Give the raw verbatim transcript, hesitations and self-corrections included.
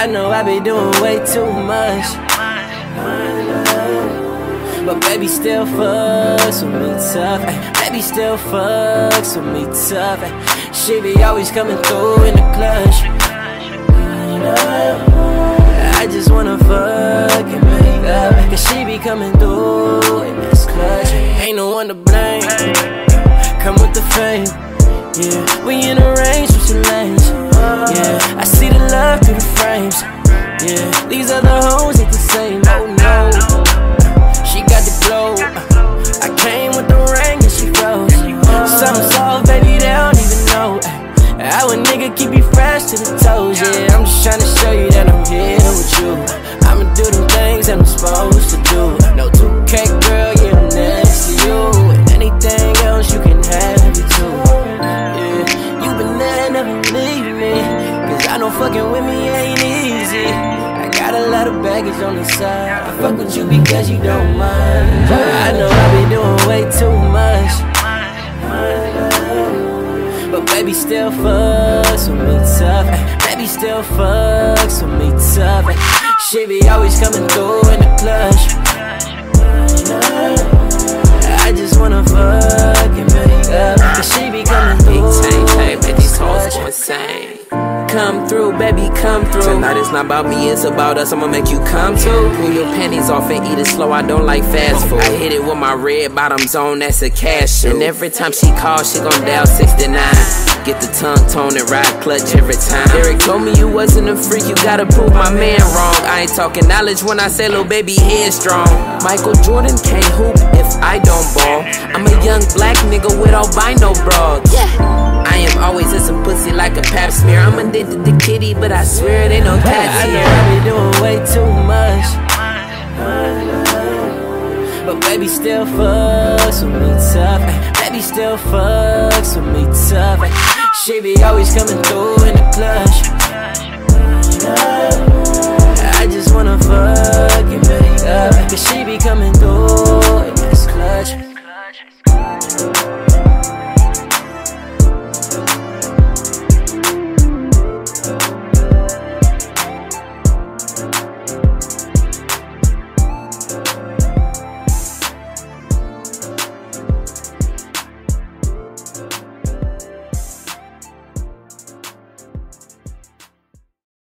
I know I be doing way too much, but baby still fucks with me tough. Ay, baby still fucks with me tough. Ay, she be always coming through in the clutch. I just wanna fuck and make up, cause she be coming through in this clutch. Ain't no one to blame, come with the fame. Yeah, we in a range with your lanes. Yeah, I see the love through the frames. Yeah, these other hoes ain't the same. Oh no, she got the glow. I came with the ring and she froze. Something soft, baby, they don't even know. How a nigga keep you fresh to the toes. Yeah, I'm just tryna show you that I'm here with you. I'ma do them things that I'm supposed to do. No two K girl, yeah, I'm next to you. And anything else you can have it too. Yeah, you been there, never leave me, cause I know fucking with me ain't easy. I got a lot of baggage on the side. I fuck with you because you don't mind. I know I be doing way too much, but baby still fucks with me tough. Ay, baby still fucks with me tough. Ay, she be always coming through in the clutch. I just wanna fuck and make up, cause she be coming through. Big tank, tank, make these hoes go insane. Come through, baby, come through. Tonight it's not about me, it's about us. I'ma make you come too. Pull your panties off and eat it slow. I don't like fast food. I hit it with my red bottoms on, that's a cash shoe. And every time she calls, she gon' dial sixty-nine. Get the tongue tone and ride clutch every time. Derek told me you wasn't a freak, you gotta prove my man wrong. I ain't talking knowledge when I say little baby headstrong. Michael Jordan can't hoop if I don't ball. I'm a young black nigga with albino broads. Yeah. I am always in some pussy like a pap smear. I'm addicted to kitty, but I swear it ain't no cats here. I know I be doing way too much, but baby still fucks with me tough. Ay, baby still fucks with me tough. Ay, she be always coming through in the clutch.